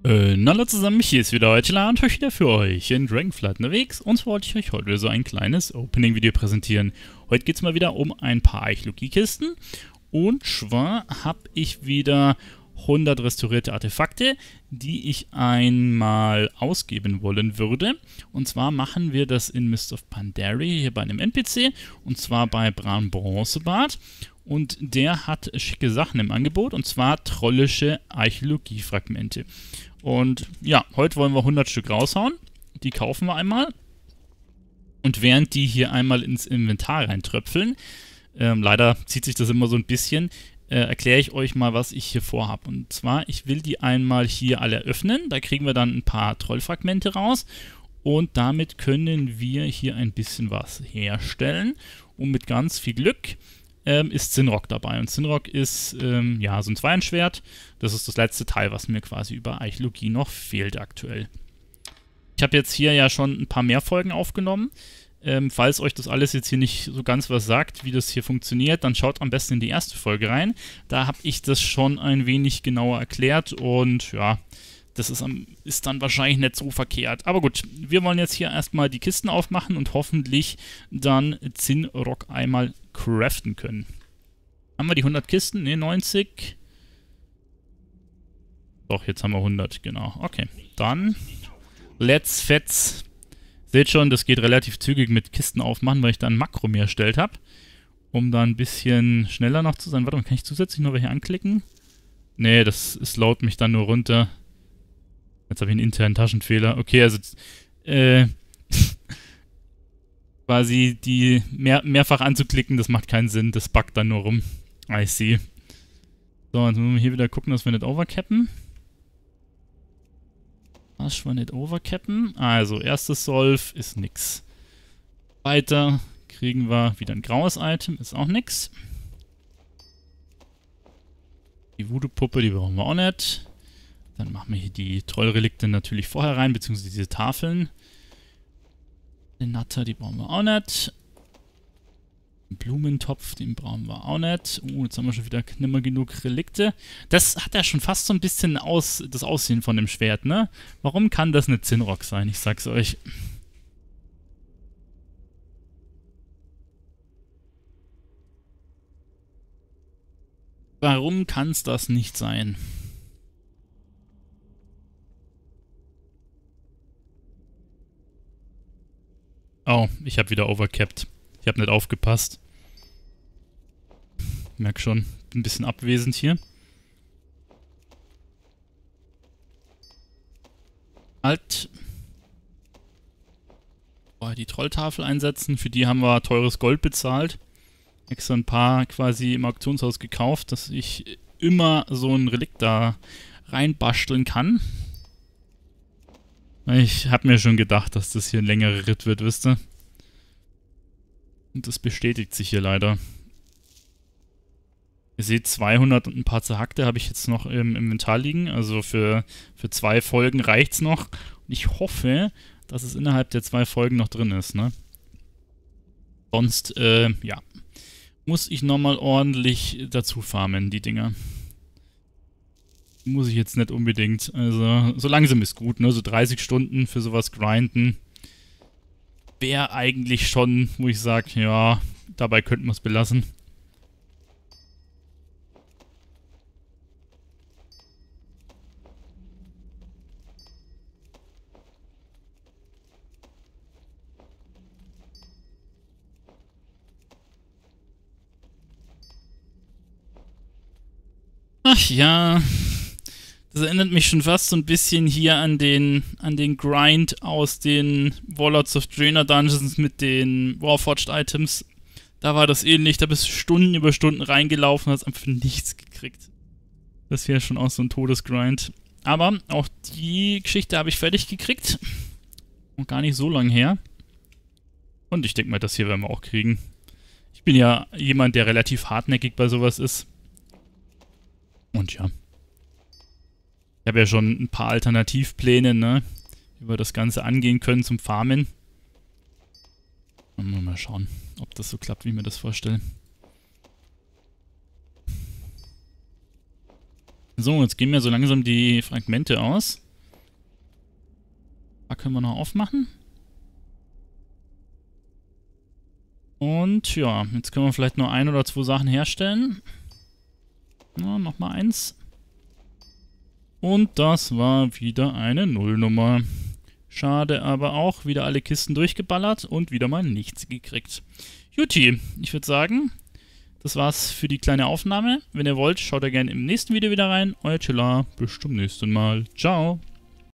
Hallo zusammen, hier ist wieder Eutela und heute wieder für euch in Dragonflight unterwegs. Und zwar wollte ich euch heute so ein kleines Opening-Video präsentieren. Heute geht es mal wieder um ein paar Archäologie-Kisten. Und zwar habe ich wieder 100 restaurierte Artefakte, die ich einmal ausgeben wollen würde. Und zwar machen wir das in Mist of Pandaria, hier bei einem NPC. Und zwar bei Bran Bronzebart. Und der hat schicke Sachen im Angebot, und zwar trollische Archäologiefragmente. Und ja, heute wollen wir 100 Stück raushauen. Die kaufen wir einmal. Und während die hier einmal ins Inventar reintröpfeln, leider zieht sich das immer so ein bisschen, erkläre ich euch mal, was ich hier vorhabe. Und zwar, ich will die einmal hier alle öffnen. Da kriegen wir dann ein paar Trollfragmente raus. Und damit können wir hier ein bisschen was herstellen. Und mit ganz viel Glück ist Zinrock dabei. Und Zinrock ist ja so ein Zweihandschwert. Das ist das letzte Teil, was mir quasi über Archäologie noch fehlt aktuell. Ich habe jetzt hier ja schon ein paar mehr Folgen aufgenommen. Falls euch das alles jetzt hier nicht so ganz was sagt, wie das hier funktioniert, dann schaut am besten in die erste Folge rein. Da habe ich das schon ein wenig genauer erklärt und ja, das ist dann wahrscheinlich nicht so verkehrt. Aber gut, wir wollen jetzt hier erstmal die Kisten aufmachen und hoffentlich dann Zinrock einmal craften können. Haben wir die 100 Kisten? Ne, 90. Doch, jetzt haben wir 100, genau. Okay, dann let's fetz. Seht schon, das geht relativ zügig mit Kisten aufmachen, weil ich da ein Makro mir erstellt habe. Um da ein bisschen schneller noch zu sein. Warte mal, kann ich zusätzlich noch welche anklicken? Ne, das slowt mich dann nur runter. Jetzt habe ich einen internen Taschenfehler. Okay, also quasi die mehrfach anzuklicken, das macht keinen Sinn. Das buggt dann nur rum. I see. So, jetzt müssen wir hier wieder gucken, dass wir nicht overcappen. Was wir nicht overcappen? Also, erstes Solve ist nix. Weiter kriegen wir wieder ein graues Item, ist auch nix. Die Voodoo-Puppe, die brauchen wir auch nicht. Dann machen wir hier die Trollrelikte natürlich vorher rein, beziehungsweise diese Tafeln. Den Natter, die brauchen wir auch nicht. Den Blumentopf, den brauchen wir auch nicht. Jetzt haben wir schon wieder nimmer genug Relikte. Das hat ja schon fast so ein bisschen das Aussehen von dem Schwert, ne? Warum kann das nicht Zinrock sein? Ich sag's euch. Warum kann's das nicht sein? Oh, ich habe wieder overcapped. Ich habe nicht aufgepasst. Merk schon, bin ein bisschen abwesend hier. Halt. Vorher die Trolltafel einsetzen. Für die haben wir teures Gold bezahlt. Extra ein paar quasi im Auktionshaus gekauft, dass ich immer so ein Relikt da reinbasteln kann. Ich habe mir schon gedacht, dass das hier ein längerer Ritt wird, wisst ihr? Und das bestätigt sich hier leider. Ihr seht, 200 und ein paar zerhackte habe ich jetzt noch im Inventar liegen. Also für 2 Folgen reicht's noch. Und ich hoffe, dass es innerhalb der 2 Folgen noch drin ist, ne? Sonst, ja, muss ich nochmal ordentlich dazu farmen, die Dinger. Muss ich jetzt nicht unbedingt. Also, so langsam ist gut, ne? So 30 Stunden für sowas grinden wäre eigentlich schon, wo ich sage, ja, dabei könnten wir es belassen. Ach ja, das erinnert mich schon fast so ein bisschen hier an den Grind aus den Warlords of Draenor Dungeons mit den Warforged Items. Da war das ähnlich, da bist du Stunden über Stunden reingelaufen und hast einfach nichts gekriegt. Das wäre schon auch so ein Todesgrind. Aber auch die Geschichte habe ich fertig gekriegt. Und gar nicht so lang her. Und ich denke mal, das hier werden wir auch kriegen. Ich bin ja jemand, der relativ hartnäckig bei sowas ist. Und ja. Ich habe ja schon ein paar Alternativpläne, ne? Wie wir das Ganze angehen können zum Farmen. Mal schauen, ob das so klappt, wie ich mir das vorstelle. So, jetzt gehen mir so langsam die Fragmente aus. Da können wir noch aufmachen. Und ja, jetzt können wir vielleicht nur 1 oder 2 Sachen herstellen. Na, nochmal 1. Und das war wieder eine Nullnummer. Schade, aber auch wieder alle Kisten durchgeballert und wieder mal nichts gekriegt. Juti, ich würde sagen, das war's für die kleine Aufnahme. Wenn ihr wollt, schaut ihr gerne im nächsten Video wieder rein. Euer Chilla, bis zum nächsten Mal. Ciao.